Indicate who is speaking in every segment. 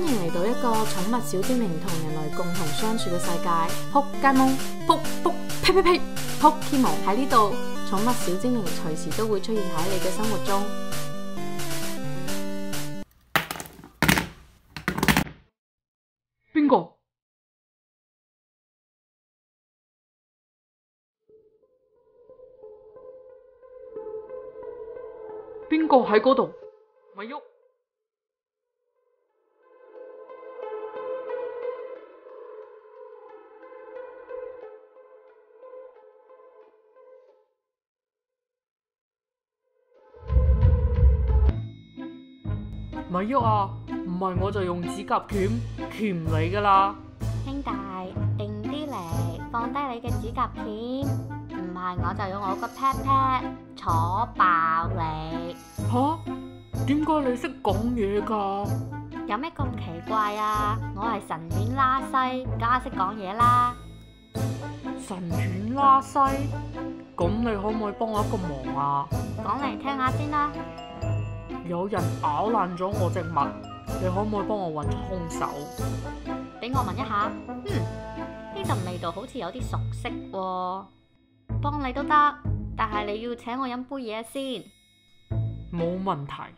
Speaker 1: 迎嚟到一個寵物小精靈同人類共同相處嘅世界。撲街夢，呸呸呸，Pokemon喺呢度，寵物小精靈隨時都會出現喺你嘅生活中。
Speaker 2: 邊個？邊個喺嗰度？咪喐！咪喐啊！唔係我就用指甲鉗你㗎啦。
Speaker 3: 兄弟，定啲嚟，放低你嘅指甲鉗，唔係我就用我個 pat 坐爆你。
Speaker 2: 吓？點解你識講嘢㗎？
Speaker 3: 有咩咁奇怪啊？我係神犬拉西，梗係識講嘢啦。
Speaker 2: 神犬拉西？咁你可唔可以幫我一個忙啊？
Speaker 3: 講嚟聽下先啦。
Speaker 2: 有人咬爛咗我隻襪，你可唔可以幫我揾兇手？
Speaker 3: 俾我聞一下，呢陣味道好似有啲熟悉喎。幫你都得，但係你要請我飲杯嘢先。
Speaker 2: 冇問題。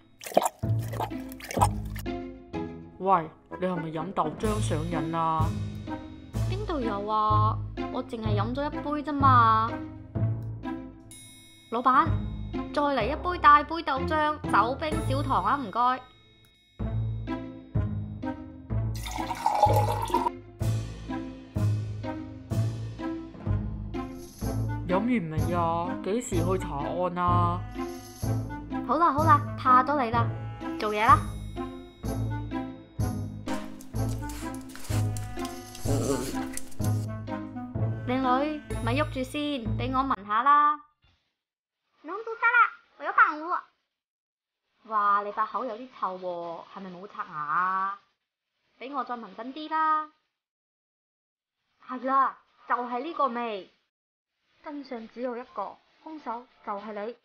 Speaker 2: 喂，你係咪飲豆漿上癮啊？
Speaker 3: 邊度有啊？我淨係飲咗一杯啫嘛。老闆，再嚟一杯大杯豆漿，走冰少糖啊，唔該。
Speaker 2: 飲完未啊？幾時去查案啊？
Speaker 3: 好啦，怕咗你啦，做嘢啦。靚女，咪喐住先，俾我聞下啦。弄到沙啦，我有飯喎。哇，你把口有啲臭喎，係咪冇刷牙啊？俾我再聞真啲啦。係啦，就係呢個味。真相只有一個，兇手就係你。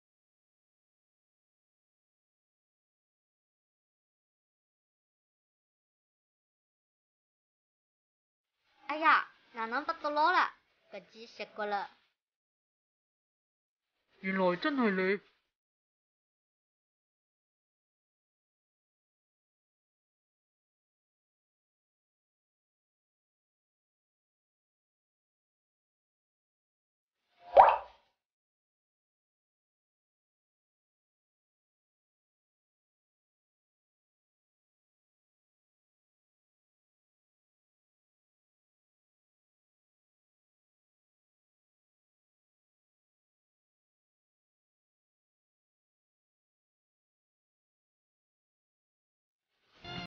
Speaker 3: 哎呀，娘娘得咗攞啦，個豬食過啦。
Speaker 2: 原來真係你。